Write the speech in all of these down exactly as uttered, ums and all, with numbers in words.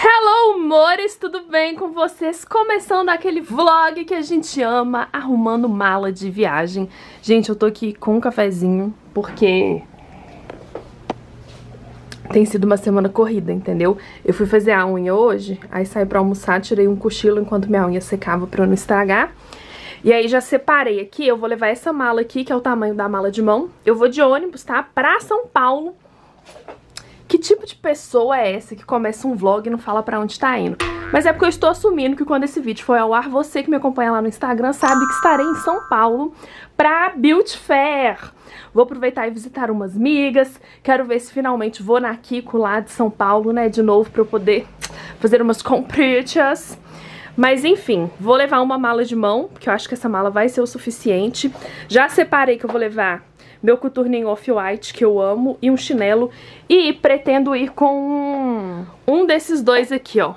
Hello, amores, tudo bem com vocês? Começando aquele vlog que a gente ama, arrumando mala de viagem. Gente, eu tô aqui com um cafezinho, porque tem sido uma semana corrida, entendeu? Eu fui fazer a unha hoje, aí saí pra almoçar, tirei um cochilo enquanto minha unha secava pra não estragar. E aí já separei aqui, eu vou levar essa mala aqui, que é o tamanho da mala de mão. Eu vou de ônibus, tá? Pra São Paulo. Que tipo de pessoa é essa que começa um vlog e não fala pra onde tá indo? Mas é porque eu estou assumindo que quando esse vídeo for ao ar, você que me acompanha lá no Instagram sabe que estarei em São Paulo pra Beauty Fair. Vou aproveitar e visitar umas migas. Quero ver se finalmente vou na Kiko lá de São Paulo, né, de novo, pra eu poder fazer umas comprinhas. Mas enfim, vou levar uma mala de mão, porque eu acho que essa mala vai ser o suficiente. Já separei que eu vou levar meu coturninho off-white, que eu amo, e um chinelo. E pretendo ir com um, um desses dois aqui, ó,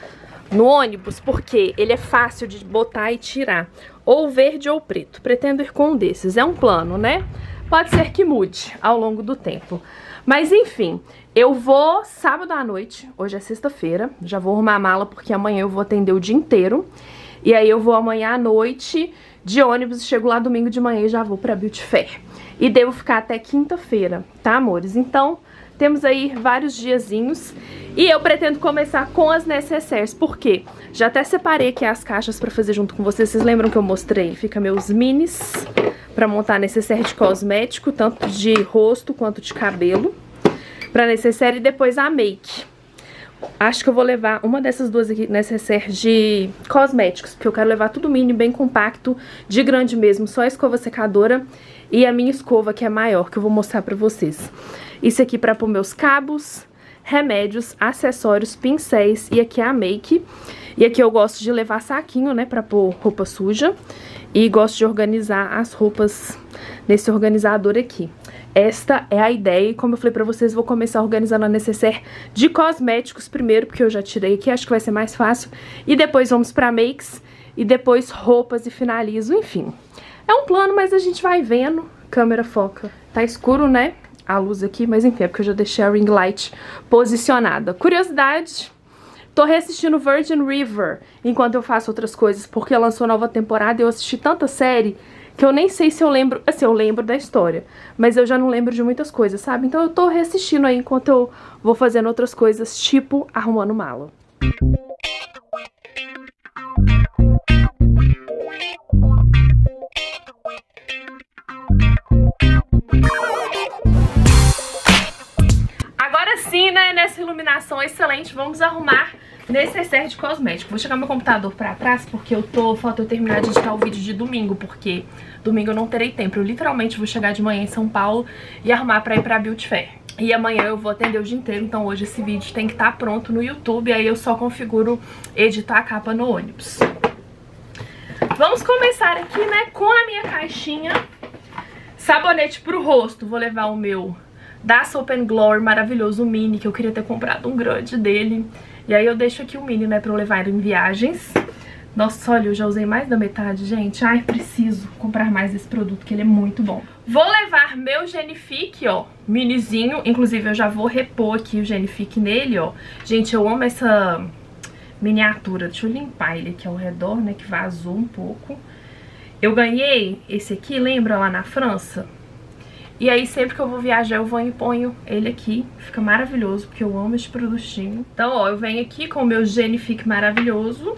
no ônibus, porque ele é fácil de botar e tirar. Ou verde ou preto. Pretendo ir com um desses. É um plano, né? Pode ser que mude ao longo do tempo. Mas enfim, eu vou sábado à noite, hoje é sexta-feira, já vou arrumar a mala porque amanhã eu vou atender o dia inteiro. E aí eu vou amanhã à noite de ônibus, chego lá domingo de manhã e já vou pra Beauty Fair. E devo ficar até quinta-feira, tá, amores? Então, temos aí vários diazinhos. E eu pretendo começar com as necessaires, porque já até separei aqui as caixas pra fazer junto com vocês. Vocês lembram que eu mostrei? Fica meus minis pra montar necessaire de cosmético, tanto de rosto quanto de cabelo. Pra necessaire e depois a make. Acho que eu vou levar uma dessas duas aqui, necessaire de cosméticos, porque eu quero levar tudo mini, bem compacto, de grande mesmo, só a escova secadora e a minha escova, que é maior, que eu vou mostrar pra vocês. Isso aqui pra pôr meus cabos, remédios, acessórios, pincéis, e aqui é a make. E aqui eu gosto de levar saquinho, né, pra pôr roupa suja, e gosto de organizar as roupas nesse organizador aqui. Esta é a ideia e, como eu falei pra vocês, vou começar organizando a necessaire de cosméticos primeiro, porque eu já tirei aqui, acho que vai ser mais fácil. E depois vamos pra makes, e depois roupas e finalizo, enfim. É um plano, mas a gente vai vendo. Câmera foca. Tá escuro, né? A luz aqui, mas enfim, é porque eu já deixei a ring light posicionada. Curiosidade, tô reassistindo Virgin River enquanto eu faço outras coisas, porque lançou nova temporada e eu assisti tanta série que eu nem sei se eu lembro, assim, eu lembro da história, mas eu já não lembro de muitas coisas, sabe? Então eu tô reassistindo aí enquanto eu vou fazendo outras coisas, tipo arrumando mala. Agora sim, né, nessa iluminação excelente, vamos arrumar necessaire de cosmético. Vou chegar meu computador pra trás porque eu tô, falta eu terminar de editar o vídeo de domingo, porque domingo eu não terei tempo. Eu literalmente vou chegar de manhã em São Paulo e arrumar pra ir pra Beauty Fair. E amanhã eu vou atender o dia inteiro, então hoje esse vídeo tem que estar pronto no YouTube, aí eu só configuro editar a capa no ônibus. Vamos começar aqui, né, com a minha caixinha. Sabonete pro rosto, vou levar o meu da Soap and Glory maravilhoso, o mini, que eu queria ter comprado um grande dele. E aí eu deixo aqui o mini, né, pra eu levar em viagens. Nossa, olha, eu já usei mais da metade, gente. Ai, preciso comprar mais desse produto, que ele é muito bom. Vou levar meu Genifique, ó, minizinho. Inclusive, eu já vou repor aqui o Genifique nele, ó. Gente, eu amo essa miniatura. Deixa eu limpar ele aqui ao redor, né, que vazou um pouco. Eu ganhei esse aqui, lembra, lá na França? E aí sempre que eu vou viajar eu vou e ponho ele aqui. Fica maravilhoso, porque eu amo esse produtinho. Então, ó, eu venho aqui com o meu Genifique maravilhoso.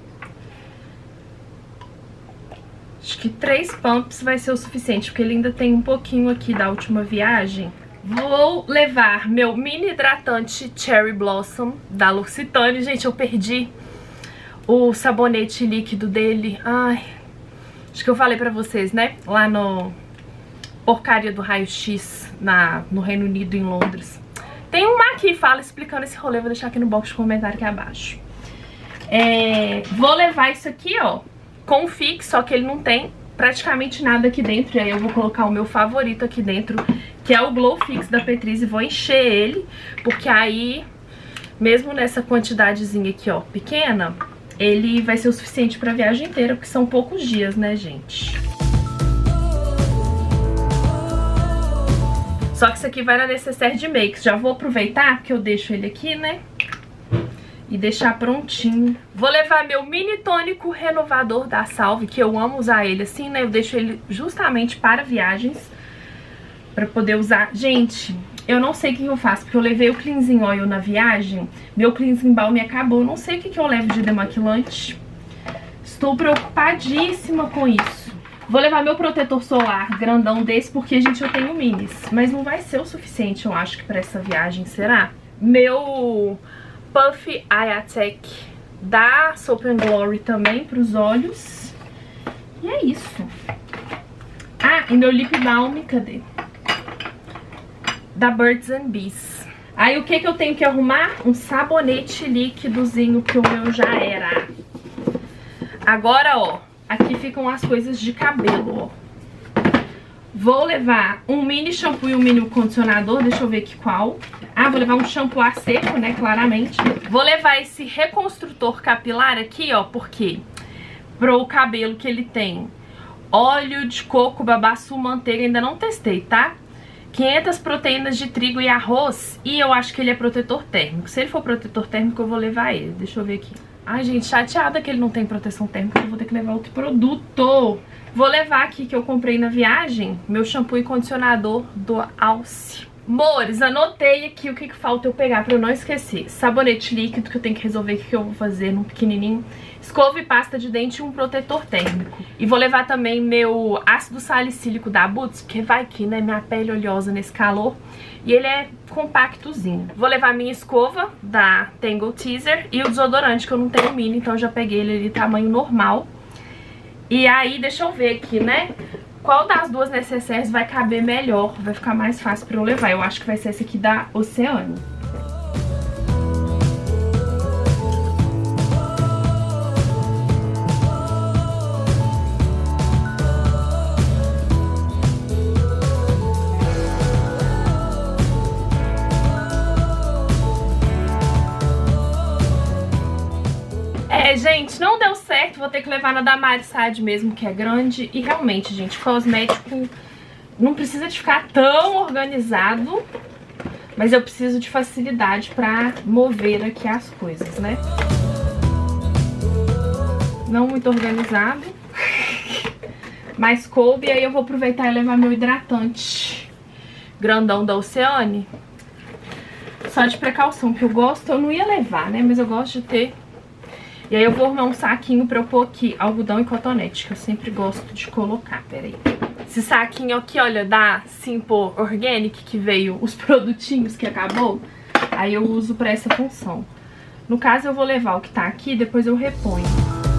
Acho que três pumps vai ser o suficiente, porque ele ainda tem um pouquinho aqui da última viagem. Vou levar meu mini hidratante Cherry Blossom da L'Occitane. Gente, eu perdi o sabonete líquido dele. Ai, acho que eu falei pra vocês, né? Lá no porcaria do raio-x no Reino Unido, em Londres. Tem uma aqui, fala, explicando esse rolê. Vou deixar aqui no box de comentário aqui abaixo. É, vou levar isso aqui, ó, com fix, só que ele não tem praticamente nada aqui dentro. E aí eu vou colocar o meu favorito aqui dentro, que é o Glow Fix da Petriz, e vou encher ele, porque aí, mesmo nessa quantidadezinha aqui, ó, pequena, ele vai ser o suficiente pra viagem inteira, porque são poucos dias, né, gente? Só que isso aqui vai na necessaire de makes. Já vou aproveitar, porque eu deixo ele aqui, né? E e deixar prontinho. Vou levar meu mini tônico renovador da Salve, que eu amo usar ele assim, né? Eu deixo ele justamente para viagens, pra poder usar. Gente, eu não sei o que eu faço, porque eu levei o cleansing oil na viagem, meu cleansing balm acabou, eu não sei o que eu levo de demaquilante. Estou preocupadíssima com isso. Vou levar meu protetor solar grandão desse, porque, gente, eu tenho minis, mas não vai ser o suficiente, eu acho, que pra essa viagem, será? Meu Puff Eye Attack da Soap and Glory também pros olhos. E é isso. Ah, e meu lip balm, cadê? Da Birds and Bees. Aí o que que eu tenho que arrumar? Um sabonete líquidozinho, que o meu já era. Agora, ó, aqui ficam as coisas de cabelo, ó. Vou levar um mini shampoo e um mini condicionador, deixa eu ver aqui qual. Ah, vou levar um shampoo a seco, né, claramente. Vou levar esse reconstrutor capilar aqui, ó, porque pro cabelo que ele tem óleo de coco, babaçu, manteiga, ainda não testei, tá? quinhentas proteínas de trigo e arroz, e eu acho que ele é protetor térmico. Se ele for protetor térmico, eu vou levar ele. Deixa eu ver aqui. Ai, gente, chateada que ele não tem proteção térmica, eu vou ter que levar outro produto. Vou levar aqui, que eu comprei na viagem, meu shampoo e condicionador do Alce. Mores, anotei aqui o que, que falta eu pegar pra eu não esquecer. Sabonete líquido, que eu tenho que resolver o que, que eu vou fazer num pequenininho. Escova e pasta de dente e um protetor térmico. E vou levar também meu ácido salicílico da Boots, porque vai que, né, minha pele oleosa nesse calor. E ele é compactozinho. Vou levar minha escova da Tangle Teezer e o desodorante, que eu não tenho mini, então eu já peguei ele ali tamanho normal. E aí, deixa eu ver aqui, né? Qual das duas necessaires vai caber melhor, vai ficar mais fácil pra eu levar. Eu acho que vai ser esse aqui da Oceane. É, gente, não deu certo, vou ter que levar na Damari Sade mesmo, que é grande. E realmente, gente, cosmético não precisa de ficar tão organizado, mas eu preciso de facilidade pra mover aqui as coisas, né? Não muito organizado, mas coube. E aí eu vou aproveitar e levar meu hidratante grandão da Oceane, só de precaução, que eu gosto, eu não ia levar, né? Mas eu gosto de ter. E aí eu vou arrumar um saquinho pra eu pôr aqui algodão e cotonete, que eu sempre gosto de colocar. Peraí. Esse saquinho aqui, olha, da Simple Organic, que veio os produtinhos que acabou, aí eu uso pra essa função. No caso, eu vou levar o que tá aqui e depois eu reponho.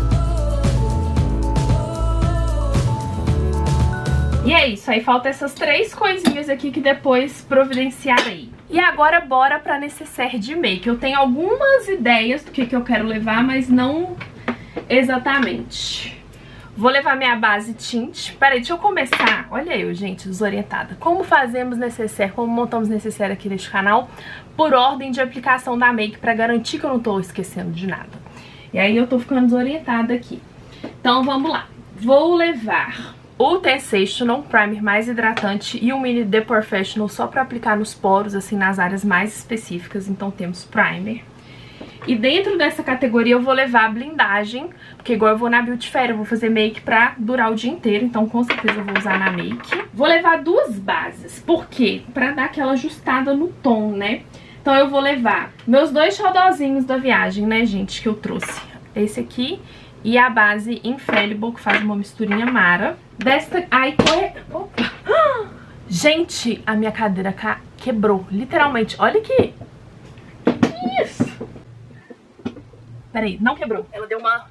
E é isso, aí falta essas três coisinhas aqui que depois providenciarei. E agora bora pra necessaire de make. Eu tenho algumas ideias do que, que eu quero levar, mas não exatamente. Vou levar minha base tint. Peraí, deixa eu começar. Olha eu, gente, desorientada. Como fazemos necessaire, como montamos necessaire aqui neste canal, por ordem de aplicação da make, pra garantir que eu não tô esquecendo de nada. E aí eu tô ficando desorientada aqui. Então vamos lá. Vou levar o Sensational Primer mais hidratante e o Mini The Professional só pra aplicar nos poros, assim, nas áreas mais específicas. Então temos primer. E dentro dessa categoria eu vou levar a blindagem, porque igual eu vou na Beauty Fair, eu vou fazer make pra durar o dia inteiro, então com certeza eu vou usar na make. Vou levar duas bases, por quê? Pra dar aquela ajustada no tom, né? Então eu vou levar meus dois xodozinhos da viagem, né, gente, que eu trouxe. Esse aqui e a base Infallible, que faz uma misturinha mara. Desta... Ai, corre... Opa! Gente, a minha cadeira ca... quebrou, literalmente. Olha aqui. Que isso? Peraí, não quebrou. Ela deu uma...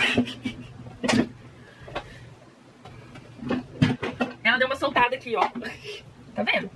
Ela deu uma soltada aqui, ó. Tá vendo?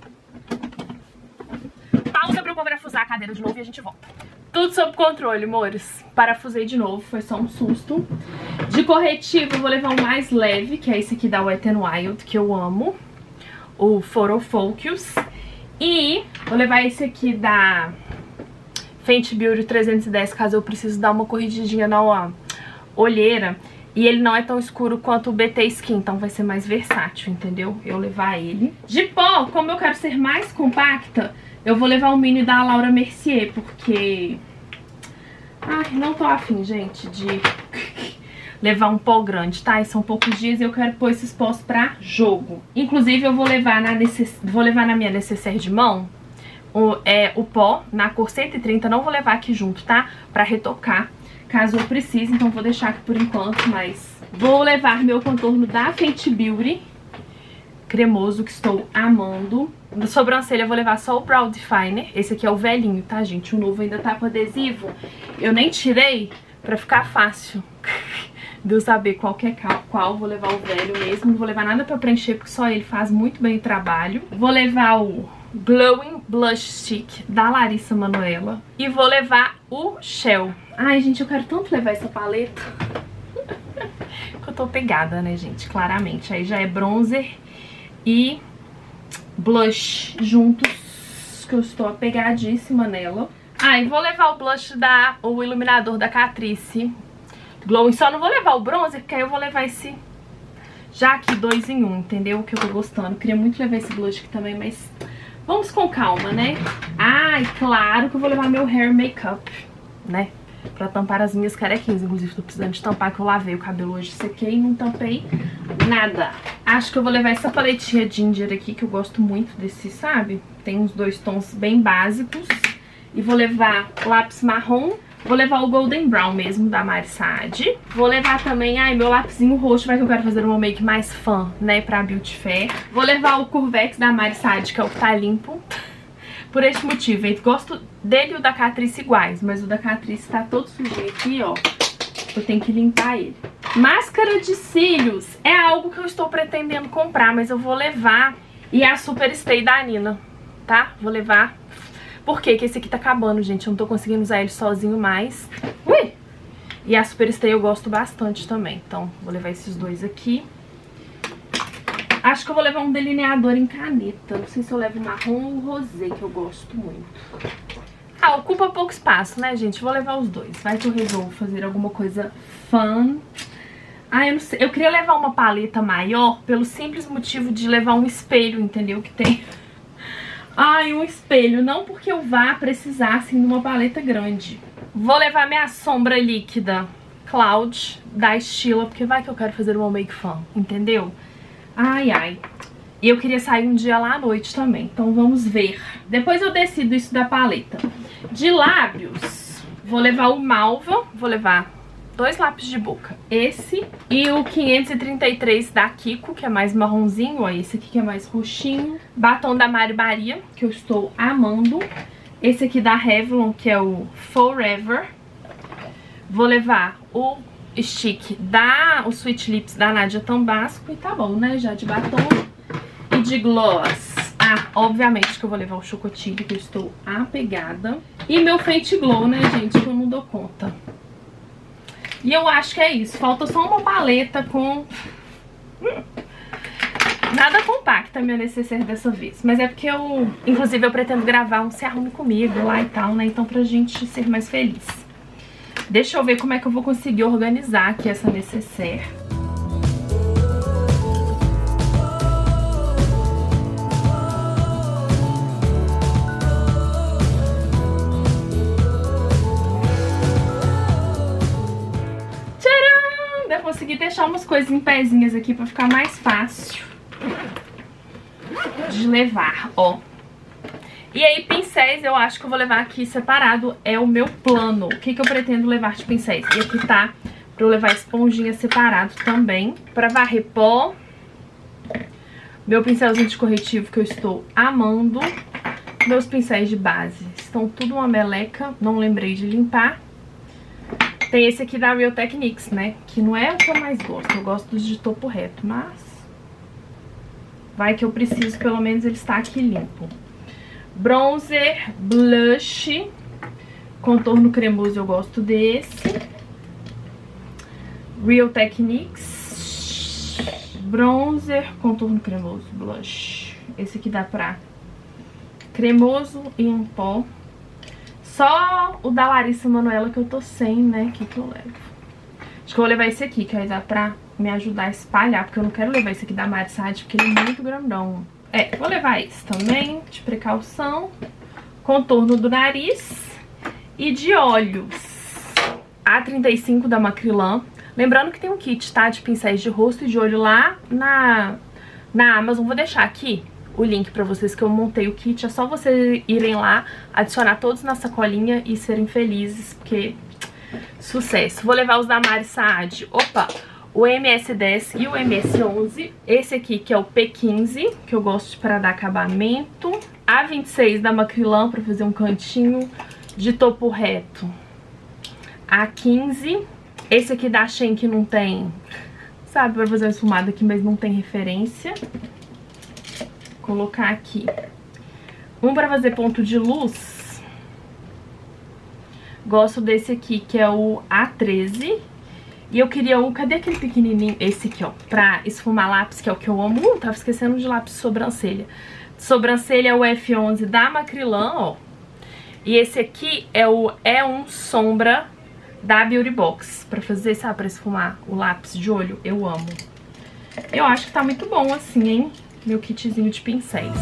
Pausa pra eu parafusar a cadeira de novo e a gente volta. Tudo sob controle, amores. Parafusei de novo, foi só um susto. De corretivo, eu vou levar o mais leve, que é esse aqui da Wet n Wild, que eu amo. O Photo Focus. E vou levar esse aqui da Fenty Beauty trezentos e dez, caso eu precise dar uma corrigidinha na ó, olheira. E ele não é tão escuro quanto o B T Skin, então vai ser mais versátil, entendeu? Eu levar ele. De pó, como eu quero ser mais compacta, eu vou levar o mini da Laura Mercier, porque... Ai, não tô afim, gente, de levar um pó grande, tá? E são poucos dias e eu quero pôr esses pós pra jogo. Inclusive, eu vou levar na, necess... vou levar na minha necessaire de mão o, é, o pó na cor cento e trinta. Não vou levar aqui junto, tá? Pra retocar, caso eu precise. Então, vou deixar aqui por enquanto, mas... Vou levar meu contorno da Fenty Beauty cremoso, que estou amando. Na sobrancelha eu vou levar só o Brow Definer. Esse aqui é o velhinho, tá, gente? O novo ainda tá com adesivo. Eu nem tirei pra ficar fácil de eu saber qual que é qual. Vou levar o velho mesmo. Não vou levar nada pra preencher, porque só ele faz muito bem o trabalho. Vou levar o Glowing Blush Stick da Larissa Manoela. E vou levar o Shell. Ai, gente, eu quero tanto levar essa paleta. Eu tô pegada, né, gente? Claramente. Aí já é bronzer e blush juntos, que eu estou apegadíssima nela. Ah, e vou levar o blush da... o iluminador da Catrice Glowing. Só não vou levar o bronzer, porque aí eu vou levar esse... já aqui, dois em um, entendeu? Que eu tô gostando. Queria muito levar esse blush aqui também, mas... vamos com calma, né? Ah, e claro que eu vou levar meu hair makeup, né? Pra tampar as minhas carequinhas. Inclusive, tô precisando de tampar, que eu lavei o cabelo hoje, sequei e não tampei nada. Acho que eu vou levar essa paletinha Ginger aqui, que eu gosto muito desse, sabe? Tem uns dois tons bem básicos. E vou levar lápis marrom. Vou levar o Golden Brown mesmo, da Mari Saad. Vou levar também, ai, meu lapisinho roxo, vai que eu quero fazer uma make mais fã, né, pra Beauty Fair. Vou levar o Curvex da Mari Saad, que é o que tá limpo. Por este motivo, eu gosto dele e o da Catrice iguais, mas o da Catrice tá todo sujinho aqui, ó. Eu tenho que limpar ele. Máscara de cílios é algo que eu estou pretendendo comprar, mas eu vou levar. E é a Super Stay da Nina, tá? Vou levar. Por quê? Porque esse aqui tá acabando, gente. Eu não tô conseguindo usar ele sozinho mais. Ui! E a Super Stay eu gosto bastante também. Então, vou levar esses dois aqui. Acho que eu vou levar um delineador em caneta. Não sei se eu levo marrom ou rosé, que eu gosto muito. Ah, ocupa pouco espaço, né, gente? Vou levar os dois. Vai que eu resolvo fazer alguma coisa fun. Ah, eu não sei. Eu queria levar uma paleta maior pelo simples motivo de levar um espelho, entendeu? Que tem... Ai, um espelho. Não porque eu vá precisar, assim, de uma paleta grande. Vou levar minha sombra líquida Cloud da Stila, porque vai que eu quero fazer uma make fun, entendeu? Ai, ai. E eu queria sair um dia lá à noite também. Então vamos ver. Depois eu decido isso da paleta. De lábios, vou levar o Malva. Vou levar dois lápis de boca. Esse e o quinhentos e trinta e três da Kiko, que é mais marronzinho. Ó, esse aqui que é mais roxinho. Batom da Mari Maria, que eu estou amando. Esse aqui da Revlon, que é o Forever. Vou levar o... stick da o Sweet Lips da Nadia Tambasco. E tá bom, né? Já de batom e de gloss. Ah, obviamente que eu vou levar o Chocotilho, que eu estou apegada. E meu Fenty Glow, né, gente? Que eu não dou conta. E eu acho que é isso. Falta só uma paleta com... Hum. Nada compacta minha necessaire dessa vez. Mas é porque eu... Inclusive eu pretendo gravar um Se Arrume Comigo lá e tal, né? Então pra gente ser mais feliz. Deixa eu ver como é que eu vou conseguir organizar aqui essa necessaire. Tcharam! Deve conseguir deixar umas coisas em pezinhas aqui pra ficar mais fácil de levar, ó. E aí, pincéis, eu acho que eu vou levar aqui separado, é o meu plano. O que que eu pretendo levar de pincéis? E aqui tá pra eu levar esponjinha separado também. Pra varrer pó. Meu pincelzinho de corretivo que eu estou amando. Meus pincéis de base estão tudo uma meleca, não lembrei de limpar. Tem esse aqui da Real Techniques, né? Que não é o que eu mais gosto, eu gosto dos de topo reto, mas... vai que eu preciso, pelo menos ele está aqui limpo. Bronzer, blush, contorno cremoso eu gosto desse. Real Techniques, bronzer, contorno cremoso, blush. Esse aqui dá pra cremoso e em pó. Só o da Larissa Manoela que eu tô sem, né? O que que eu levo? Acho que eu vou levar esse aqui, que aí dá pra me ajudar a espalhar, porque eu não quero levar esse aqui da Mari Saad, porque ele é muito grandão. É, vou levar esse também, de precaução. Contorno do nariz e de olhos. A trinta e cinco da Macrylan. Lembrando que tem um kit, tá? De pincéis de rosto e de olho lá na, na Amazon. Vou deixar aqui o link pra vocês que eu montei o kit. É só vocês irem lá, adicionar todos na sacolinha e serem felizes, porque sucesso. Vou levar os da Mari Saad. Opa! O M S dez e o M S onze. Esse aqui que é o P quinze, que eu gosto para dar acabamento. A vinte e seis da Macrylan pra fazer um cantinho de topo reto. A quinze. Esse aqui da Shein que não tem, sabe, pra fazer uma esfumada aqui, mas não tem referência. Vou colocar aqui. Um pra fazer ponto de luz. Gosto desse aqui, que é o A treze. E eu queria o... Cadê aquele pequenininho? Esse aqui, ó. Pra esfumar lápis, que é o que eu amo. Uh, tava esquecendo de lápis de sobrancelha. Sobrancelha é o F onze da Macrylan, ó. E esse aqui é o E um Sombra da Beauty Box. Pra fazer, sabe, pra esfumar o lápis de olho. Eu amo. Eu acho que tá muito bom assim, hein? Meu kitzinho de pincéis.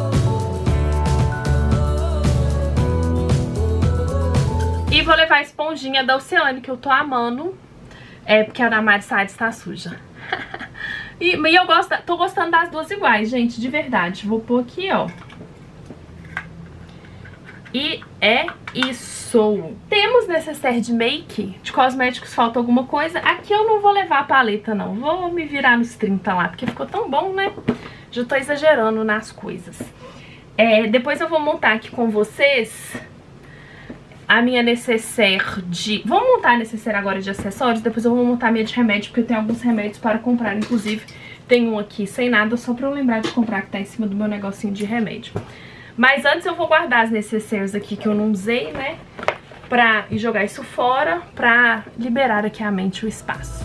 E vou levar a esponjinha da Oceane, que eu tô amando. É, porque a da Mari Saad está suja. e, e eu gosto, tô gostando das duas iguais, gente, de verdade. Vou pôr aqui, ó. E é isso. Temos necessaire de make. De cosméticos falta alguma coisa. Aqui eu não vou levar a paleta, não. Vou me virar nos trinta lá, porque ficou tão bom, né? Já tô exagerando nas coisas. É, depois eu vou montar aqui com vocês a minha necessaire de... Vamos montar a necessaire agora de acessórios. Depois eu vou montar a minha de remédio, porque eu tenho alguns remédios para comprar. Inclusive, tem um aqui sem nada, só pra eu lembrar de comprar, que tá em cima do meu negocinho de remédio. Mas antes eu vou guardar as necessaires aqui que eu não usei, né? Pra e jogar isso fora, pra liberar aqui a mente e o espaço.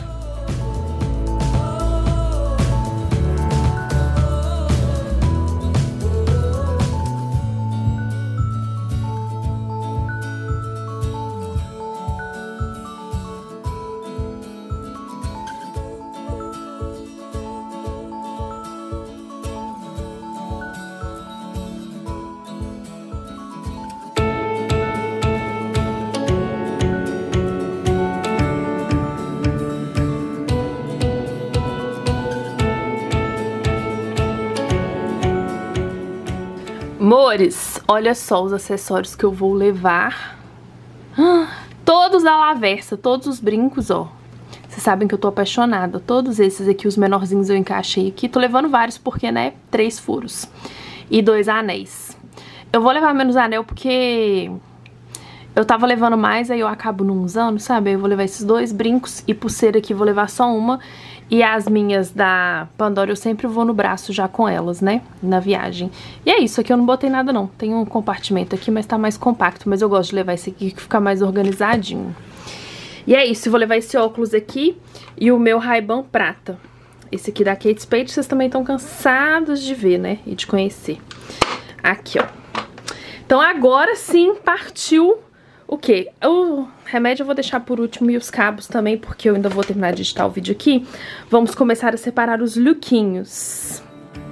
Amores, olha só os acessórios que eu vou levar. Todos da Laversa, todos os brincos, ó. Vocês sabem que eu tô apaixonada. Todos esses aqui, os menorzinhos eu encaixei aqui. Tô levando vários porque, né, três furos. E dois anéis. Eu vou levar menos anel porque eu tava levando mais, aí eu acabo não usando, sabe? Aí eu vou levar esses dois brincos e pulseira aqui, vou levar só uma. E as minhas da Pandora eu sempre vou no braço já com elas, né? Na viagem. E é isso, aqui eu não botei nada não. Tem um compartimento aqui, mas tá mais compacto. Mas eu gosto de levar esse aqui que fica mais organizadinho. E é isso, eu vou levar esse óculos aqui e o meu Ray-Ban prata. Esse aqui da Kate Spade, vocês também estão cansados de ver, né? E de conhecer. Aqui, ó. Então agora sim partiu... O quê? O remédio eu vou deixar por último e os cabos também, porque eu ainda vou terminar de editar o vídeo aqui. Vamos começar a separar os lookinhos.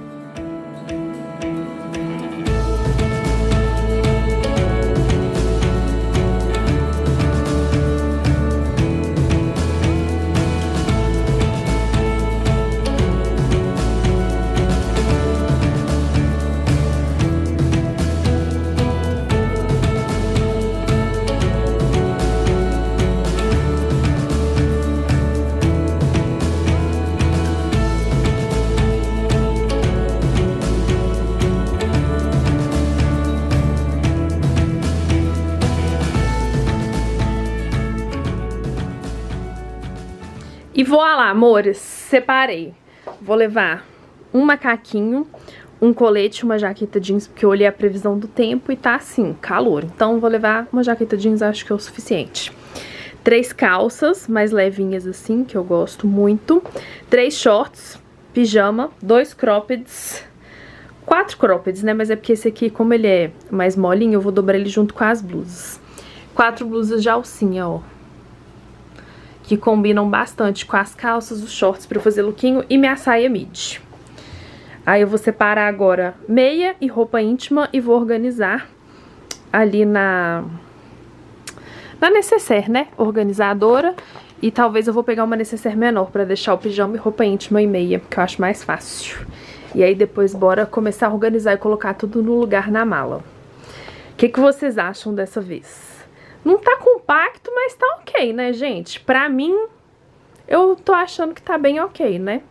E vou lá, amores, separei. Vou levar um macaquinho, um colete, uma jaqueta jeans, porque eu olhei a previsão do tempo e tá assim, calor. Então vou levar uma jaqueta jeans, acho que é o suficiente. Três calças, mais levinhas assim, que eu gosto muito. Três shorts, pijama, dois croppeds. Quatro croppeds, né? Mas é porque esse aqui, como ele é mais molinho, eu vou dobrar ele junto com as blusas. Quatro blusas de alcinha, ó. Que combinam bastante com as calças, os shorts pra eu fazer lookinho e minha saia midi. Aí eu vou separar agora meia e roupa íntima e vou organizar ali na, na necessaire, né? Organizadora. E talvez eu vou pegar uma necessaire menor pra deixar o pijama e roupa íntima e meia, que eu acho mais fácil. E aí depois bora começar a organizar e colocar tudo no lugar na mala. O que, que vocês acham dessa vez? Não tá compacto, mas tá ok, né, gente? Pra mim, eu tô achando que tá bem ok, né?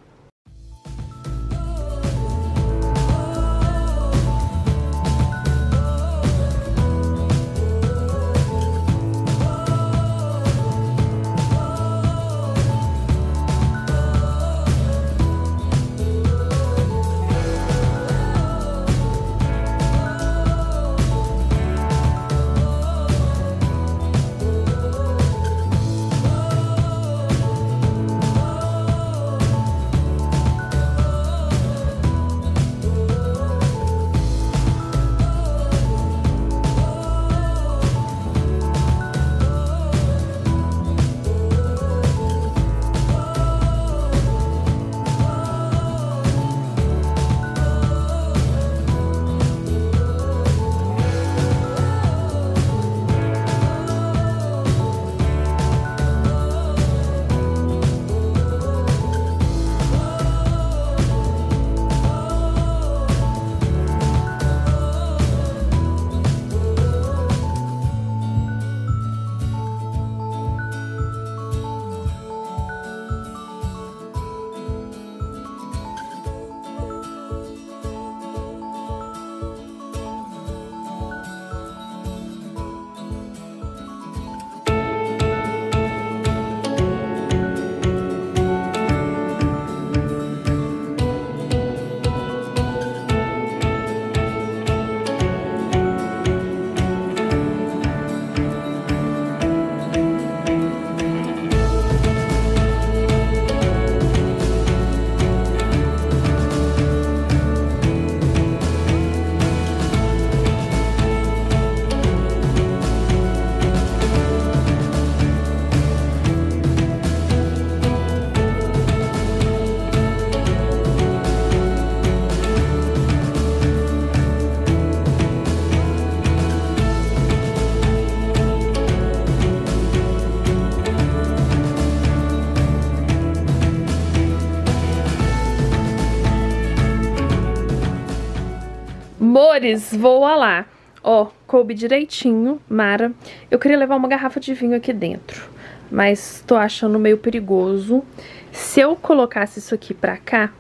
Amores, vou lá. Ó, coube direitinho, Mara. Eu queria levar uma garrafa de vinho aqui dentro, mas tô achando meio perigoso. Se eu colocasse isso aqui pra cá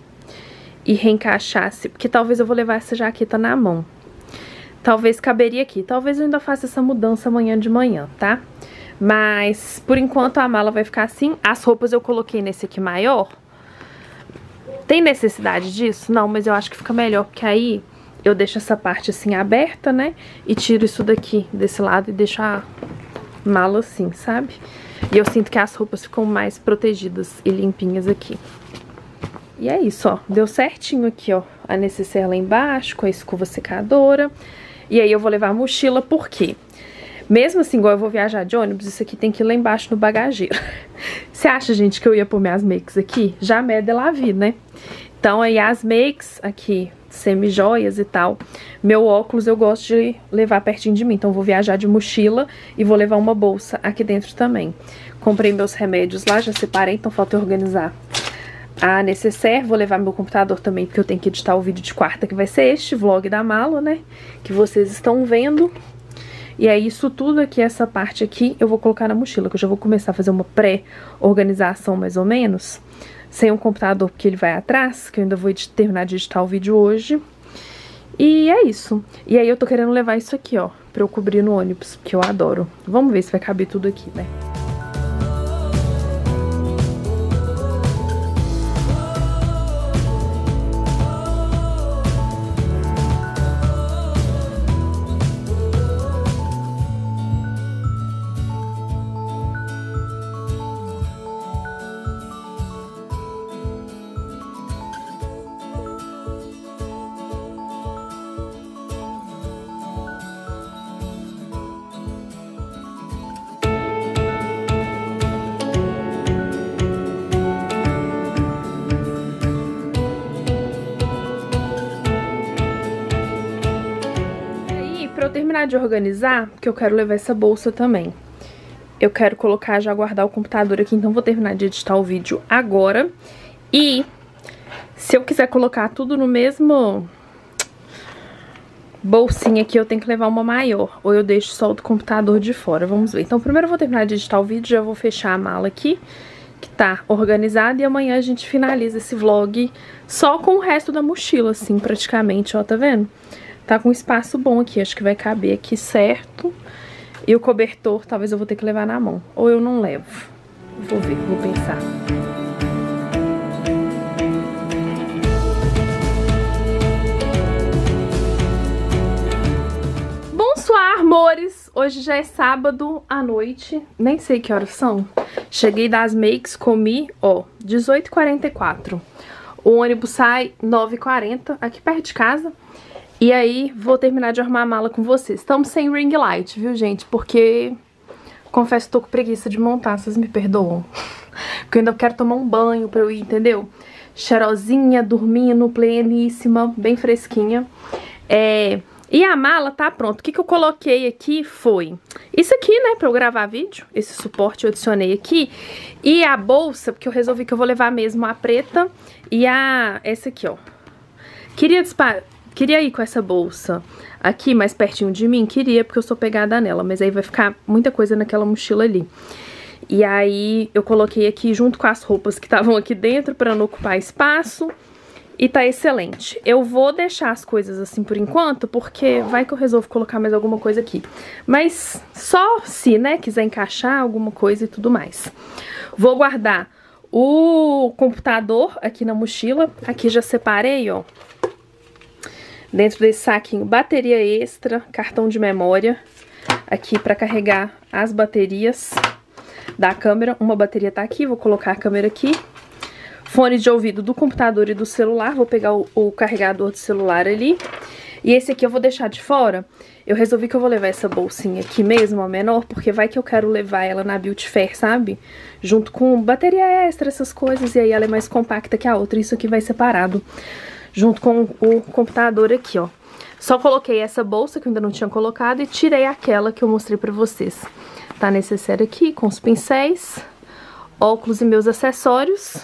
e reencaixasse, porque talvez eu vou levar essa jaqueta na mão, talvez caberia aqui. Talvez eu ainda faça essa mudança amanhã de manhã, tá? Mas, por enquanto, a mala vai ficar assim. As roupas eu coloquei nesse aqui maior. Tem necessidade disso? Não, mas eu acho que fica melhor, porque aí eu deixo essa parte assim aberta, né? E tiro isso daqui, desse lado, e deixo a mala assim, sabe? E eu sinto que as roupas ficam mais protegidas e limpinhas aqui. E é isso, ó. Deu certinho aqui, ó. A necessaire lá embaixo, com a escova secadora. E aí eu vou levar a mochila, por quê? Mesmo assim, igual eu vou viajar de ônibus, isso aqui tem que ir lá embaixo no bagageiro. Você acha, gente, que eu ia pôr minhas makes aqui? Jamais de la vie, né? Então, aí as makes aqui, semi-joias e tal. Meu óculos eu gosto de levar pertinho de mim. Então, eu vou viajar de mochila e vou levar uma bolsa aqui dentro também. Comprei meus remédios lá, já separei, então falta eu organizar a necessaire. Vou levar meu computador também, porque eu tenho que editar o vídeo de quarta, que vai ser este vlog da mala, né? Que vocês estão vendo. E aí, isso tudo aqui, essa parte aqui, eu vou colocar na mochila, que eu já vou começar a fazer uma pré-organização, mais ou menos, sem o computador, porque ele vai atrás, que eu ainda vou terminar de editar o vídeo hoje. E é isso. E aí, eu tô querendo levar isso aqui, ó, pra eu cobrir no ônibus, porque eu adoro. Vamos ver se vai caber tudo aqui, né? Pra eu terminar de organizar, porque eu quero levar essa bolsa também. eu quero colocar, já guardar o computador aqui, então vou terminar de editar o vídeo agora. E se eu quiser colocar tudo no mesmo bolsinha aqui, eu tenho que levar uma maior, ou eu deixo só o do computador de fora, vamos ver. Então primeiro eu vou terminar de editar o vídeo, já vou fechar a mala aqui, que tá organizada, e amanhã a gente finaliza esse vlog só com o resto da mochila, assim, praticamente, ó, tá vendo? Tá com um espaço bom aqui, acho que vai caber aqui certo. E o cobertor, talvez eu vou ter que levar na mão, ou eu não levo. Vou ver, vou pensar. Bonsoir, amores! Hoje já é sábado à noite, nem sei que horas são. Cheguei das makes, comi, ó, dezoito e quarenta e quatro. O ônibus sai nove e quarenta, aqui perto de casa. E aí, vou terminar de arrumar a mala com vocês. Estamos sem ring light, viu, gente? Porque, confesso que tô com preguiça de montar, vocês me perdoam. Porque eu ainda quero tomar um banho pra eu ir, entendeu? Cheirosinha, dormindo, pleníssima, bem fresquinha. É... E a mala tá pronta. O que que eu coloquei aqui foi isso aqui, né, pra eu gravar vídeo. Esse suporte eu adicionei aqui. E a bolsa, porque eu resolvi que eu vou levar mesmo a preta e a... essa aqui, ó. Queria disparar... Queria ir com essa bolsa aqui mais pertinho de mim, queria, porque eu sou pegada nela, mas aí vai ficar muita coisa naquela mochila ali. E aí eu coloquei aqui junto com as roupas que estavam aqui dentro pra não ocupar espaço. E tá excelente. Eu vou deixar as coisas assim por enquanto, porque vai que eu resolvo colocar mais alguma coisa aqui. Mas só se, né, quiser encaixar alguma coisa e tudo mais. Vou guardar o computador aqui na mochila. Aqui já separei, ó. Dentro desse saquinho, bateria extra, cartão de memória. Aqui pra carregar as baterias da câmera. Uma bateria tá aqui, vou colocar a câmera aqui. Fone de ouvido do computador e do celular. Vou pegar o, o carregador do celular ali. E esse aqui eu vou deixar de fora. Eu resolvi que eu vou levar essa bolsinha aqui mesmo, a menor, porque vai que eu quero levar ela na Beauty Fair, sabe? Junto com bateria extra, essas coisas. E aí ela é mais compacta que a outra. Isso aqui vai separado. Junto com o computador aqui, ó. Só coloquei essa bolsa que eu ainda não tinha colocado e tirei aquela que eu mostrei pra vocês. Tá necessário aqui com os pincéis, óculos e meus acessórios.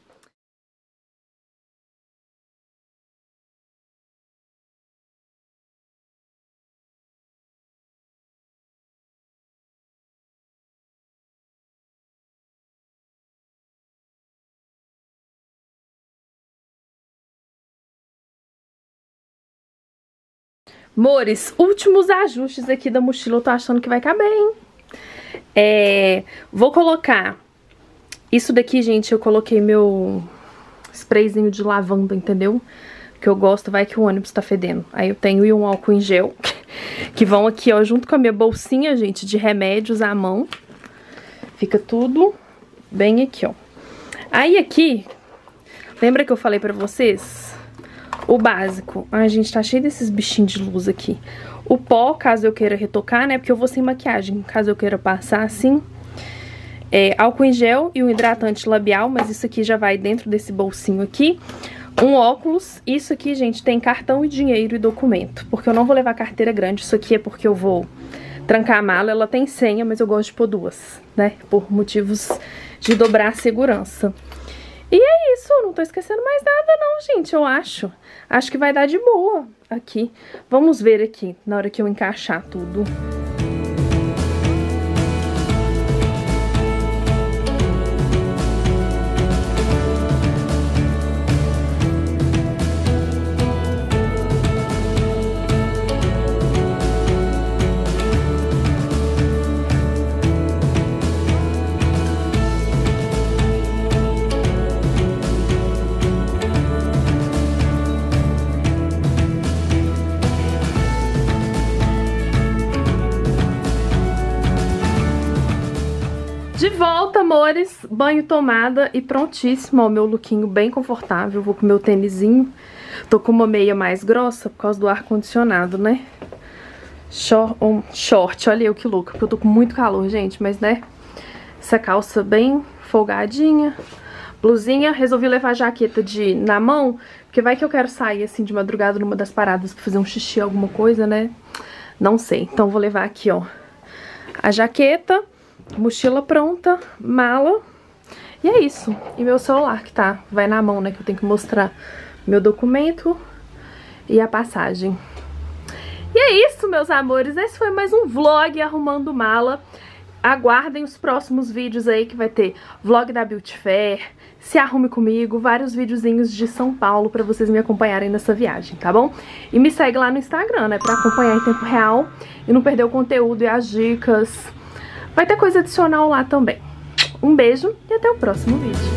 Mores, últimos ajustes aqui da mochila, eu tô achando que vai caber, hein? É, vou colocar isso daqui, gente, eu coloquei meu sprayzinho de lavanda, entendeu? Que eu gosto, vai que o ônibus tá fedendo. Aí eu tenho e um álcool em gel, que vão aqui, ó, junto com a minha bolsinha, gente, de remédios à mão. Fica tudo bem aqui, ó. Aí aqui, lembra que eu falei pra vocês... O básico. Ai, gente, tá cheio desses bichinhos de luz aqui. O pó, caso eu queira retocar, né? Porque eu vou sem maquiagem. Caso eu queira passar assim. É, álcool em gel e um hidratante labial. Mas isso aqui já vai dentro desse bolsinho aqui. Um óculos. Isso aqui, gente, tem cartão e dinheiro e documento. Porque eu não vou levar carteira grande. Isso aqui é porque eu vou trancar a mala. Ela tem senha, mas eu gosto de pôr duas, né? Por motivos de dobrar a segurança. E é isso, não tô esquecendo mais nada não, gente, eu acho. Acho que vai dar de boa aqui. Vamos ver aqui, na hora que eu encaixar tudo. De volta, amores, banho tomada e prontíssimo, ó, meu lookinho bem confortável, vou com meu tênisinho, tô com uma meia mais grossa por causa do ar-condicionado, né? Short, um short, olha eu que louca, porque eu tô com muito calor, gente, mas né, essa calça bem folgadinha, blusinha, resolvi levar a jaqueta de, na mão, porque vai que eu quero sair assim de madrugada numa das paradas pra fazer um xixi, alguma coisa, né? Não sei, então vou levar aqui, ó, a jaqueta. mochila pronta, mala. E é isso. E meu celular que tá, vai na mão, né? Que eu tenho que mostrar meu documento e a passagem. E é isso, meus amores. Esse foi mais um vlog arrumando mala. Aguardem os próximos vídeos aí, que vai ter vlog da Beauty Fair, Se Arrume Comigo, vários videozinhos de São Paulo pra vocês me acompanharem nessa viagem, tá bom? E me segue lá no Instagram, né, pra acompanhar em tempo real e não perder o conteúdo e as dicas. Vai ter coisa adicional lá também. Um beijo e até o próximo vídeo.